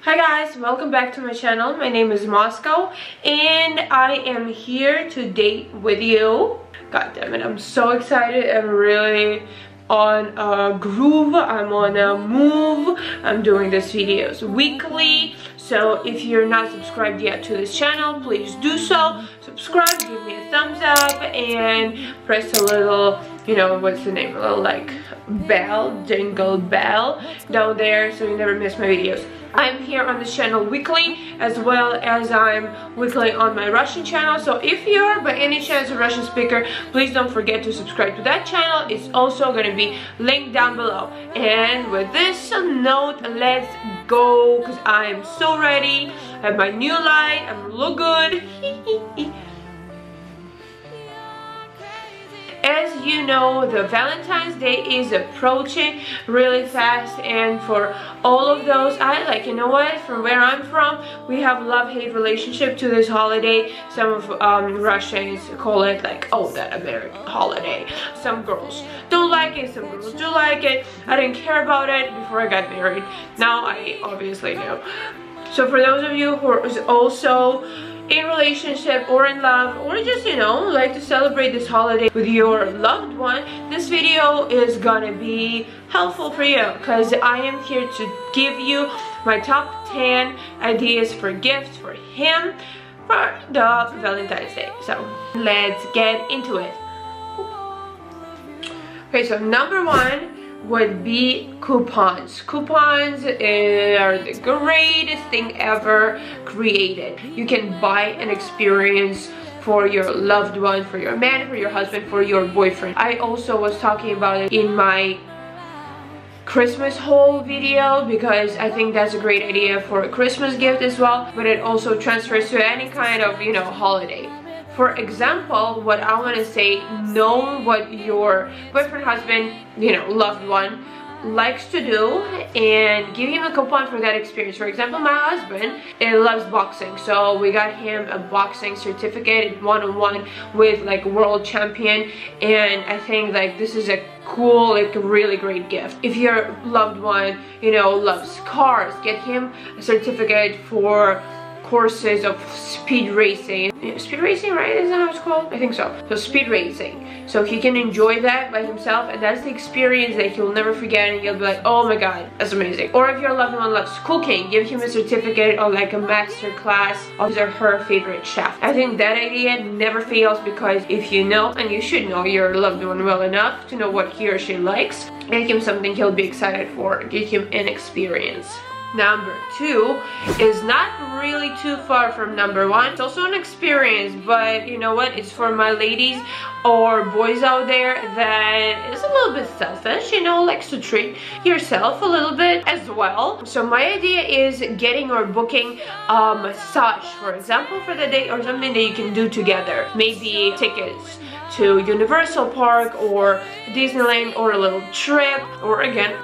Hi guys, welcome back to my channel. My name is Moscow and I am here to date with you. God damn it, I'm so excited. I'm really on a groove. I'm on a move. I'm doing these videos weekly. So if you're not subscribed yet to this channel, please do so. Subscribe, give me a thumbs up, and press a little, you know, what's the name? A little like bell, jingle bell down there so you never miss my videos. I'm here on this channel weekly, as well as I'm weekly on my Russian channel. So if you're by any chance a Russian speaker, please don't forget to subscribe to that channel. It's also going to be linked down below. And with this note, let's go, because I am so ready. I have my new light. I look good. As you know, the Valentine's Day is approaching really fast, and for all of those, you know what, from where I'm from, we have a love-hate relationship to this holiday. Some of Russians call it like, oh, that American holiday. Some girls don't like it, some girls do like it. I didn't care about it before I got married. Now I obviously do. So for those of you who are also in relationship or in love, or just, you know, like to celebrate this holiday with your loved one, this video is gonna be helpful for you, because I am here to give you my top 10 ideas for gifts for him for the Valentine's Day. So let's get into it. Okay, so number one would be coupons. Coupons are the greatest thing ever created. You can buy an experience for your loved one, for your man, for your husband, for your boyfriend. I also was talking about it in my Christmas haul video, because I think that's a great idea for a Christmas gift as well, but it also transfers to any kind of, you know, holiday. For example, what I want to say, know what your boyfriend, husband, you know, loved one likes to do and give him a coupon for that experience. For example, my husband loves boxing, so we got him a boxing certificate, one-on-one with like world champion, and I think like this is a cool, like a really great gift. If your loved one, you know, loves cars, get him a certificate for courses of speed racing. Speed racing, right? Isn't that how it's called? I think so. So speed racing. So he can enjoy that by himself, and that's the experience that he'll never forget, and he'll be like, oh my god, that's amazing. Or if your loved one loves cooking, give him a certificate or like a master class of his or her favorite chef. I think that idea never fails, because if you know, and you should know your loved one well enough to know what he or she likes, make him something he'll be excited for. Give him an experience. Number two is not really too far from number one. It's also an experience, but you know what? It's for my ladies or boys out there that is a little bit selfish, you know, likes to treat yourself a little bit as well. So my idea is getting or booking a massage, for example, for the day, or something that you can do together. Maybe tickets to Universal Park or Disneyland, or a little trip, or again,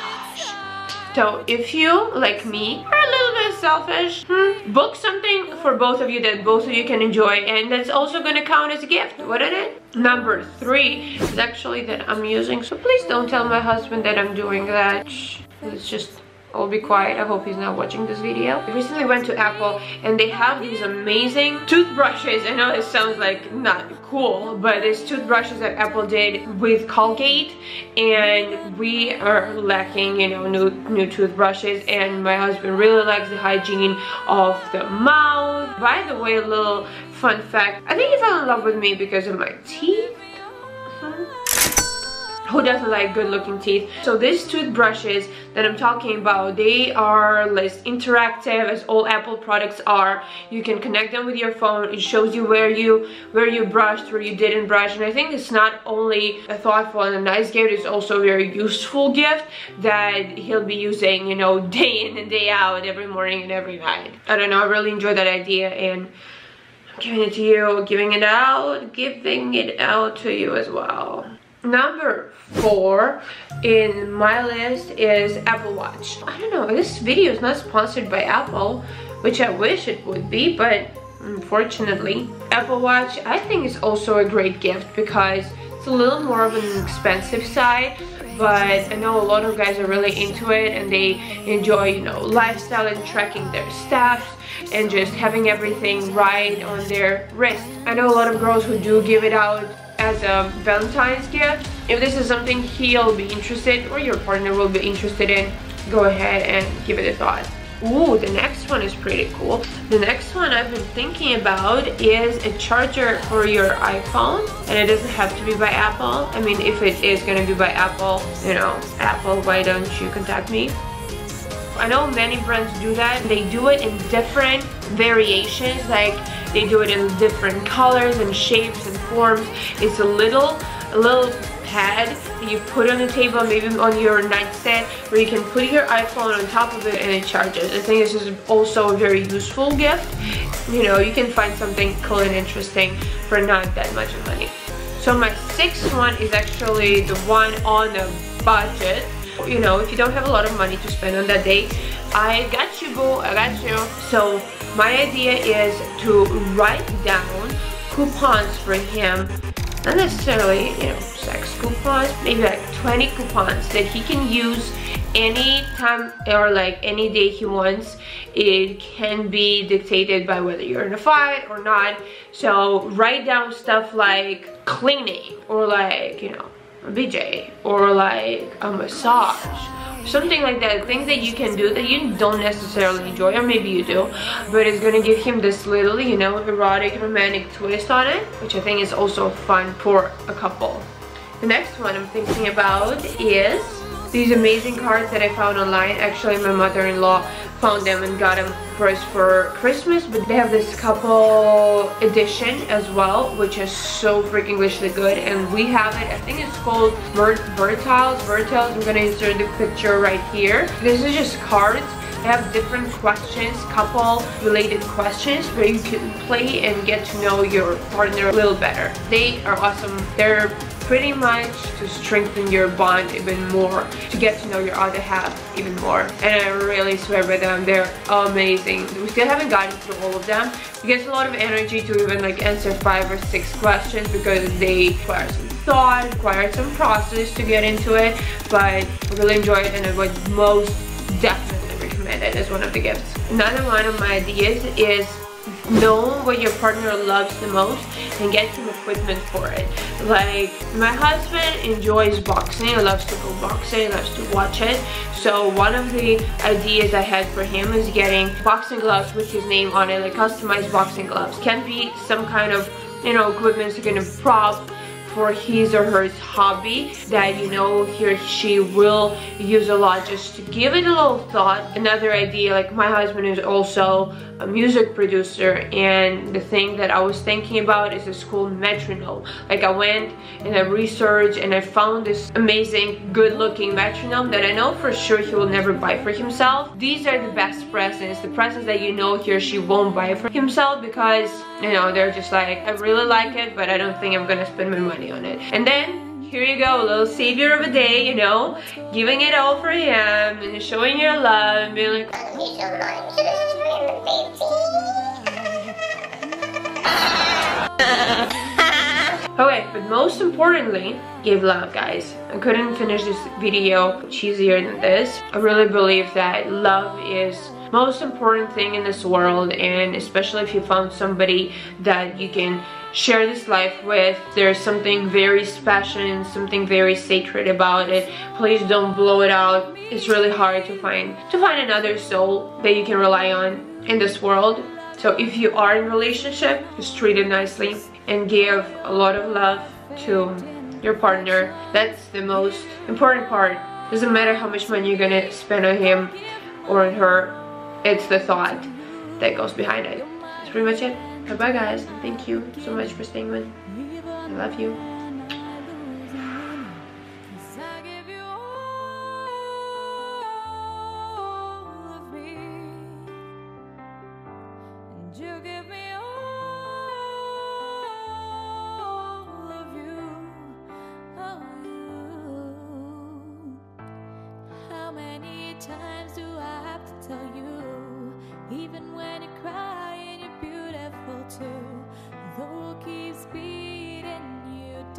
so if you, like me, are a little bit selfish, book something for both of you that both of you can enjoy, and that's also gonna count as a gift, wouldn't it? Number three is actually that I'm using, so please don't tell my husband that I'm doing that. Shh, let's just all be quiet. I hope he's not watching this video. I recently went to Apple, and they have these amazing toothbrushes. I know it sounds like not cool, but it's toothbrushes that Apple did with Colgate, and we are lacking, you know, new toothbrushes, and my husband really likes the hygiene of the mouth. By the way, a little fun fact, I think he fell in love with me because of my teeth. Who doesn't like good looking teeth? So these toothbrushes that I'm talking about, they are less interactive as all Apple products are. You can connect them with your phone. It shows you where you brushed, where you didn't brush, and I think it's not only a thoughtful and a nice gift, it's also a very useful gift that he'll be using, you know, day in and day out, every morning and every night. I don't know, I really enjoy that idea, and I'm giving it to you, giving it out to you as well. Number four in my list is Apple Watch. I don't know, this video is not sponsored by Apple, which I wish it would be, but unfortunately. Apple Watch, I think, is also a great gift, because it's a little more of an expensive side, but I know a lot of guys are really into it and they enjoy, you know, lifestyle and tracking their steps and just having everything right on their wrist. I know a lot of girls who do give it out as a Valentine's gift. If this is something he'll be interested or your partner will be interested in, go ahead and give it a thought. Ooh, the next one is pretty cool. The next one I've been thinking about is a charger for your iPhone, and it doesn't have to be by Apple. I mean, if it is gonna be by Apple, you know, Apple, why don't you contact me? I know many brands do that. They do it in different variations, like they do it in different colors and shapes and forms. It's a little pad that you put on the table, maybe on your nightstand, where you can put your iPhone on top of it and it charges. I think this is also a very useful gift. You know, you can find something cool and interesting for not that much money. So my sixth one is actually the one on a budget. You know, if you don't have a lot of money to spend on that day, I got you, boo, I got you. So my idea is to write down coupons for him. Not necessarily, you know, sex coupons, maybe like 20 coupons that he can use anytime or like any day he wants. It can be dictated by whether you're in a fight or not. So write down stuff like cleaning or like, you know, a BJ or like a massage, something like that. Things that you can do that you don't necessarily enjoy, or maybe you do, but it's gonna give him this little, you know, erotic, romantic twist on it, which I think is also fun for a couple. The next one I'm thinking about is these amazing cards that I found online. Actually, my mother-in-law found them and got them for us for Christmas, but they have this couple edition as well, which is so freakishly good, and we have it. I think it's called Vertiles. I'm gonna insert the picture right here. This is just cards. They have different questions, couple related questions, where you can play and get to know your partner a little better. They are awesome. They're pretty much to strengthen your bond even more, to get to know your other half even more. And I really swear by them, they're amazing. We still haven't gotten through all of them. It gets a lot of energy to even like answer 5 or 6 questions because they require some thought, require some process to get into it, but I really enjoy it and I would most definitely recommend it as one of the gifts. Another one of my ideas is know what your partner loves the most and get him equipment for it. Like, my husband enjoys boxing, he loves to go boxing, he loves to watch it. So one of the ideas I had for him is getting boxing gloves with his name on it, like customized boxing gloves. Can be some kind of, you know, equipment, so kind of prop for his or her hobby that, you know, he or she will use a lot, just to give it a little thought. Another idea, like my husband is also a music producer, and the thing that I was thinking about is a school metronome. Like, I went and I researched and I found this amazing, good-looking metronome that I know for sure he will never buy for himself. These are the best presents, the presents that you know he or she won't buy for himself because, you know, they're just like, I really like it, but I don't think I'm gonna spend my money on it. And then here you go, a little savior of a day, you know, giving it all for him and showing your love and being like, okay, but most importantly, give love, guys. I couldn't finish this video cheesier than this. I really believe that love is most important thing in this world, and especially if you found somebody that you can share this life with, there's something very special and something very sacred about it. Please don't blow it out. It's really hard to find another soul that you can rely on in this world. So if you are in a relationship, just treat it nicely and give a lot of love to your partner. That's the most important part. Doesn't matter how much money you're gonna spend on him or on her, it's the thought that goes behind it. That's pretty much it. Bye bye, guys. Thank you so much for staying with. I love you. Times do I have to tell you, even when you cry and you're beautiful too, the world keeps beating you down.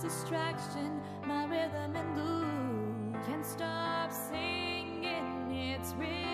distraction, my rhythm and blues. Can't stop singing, it's real.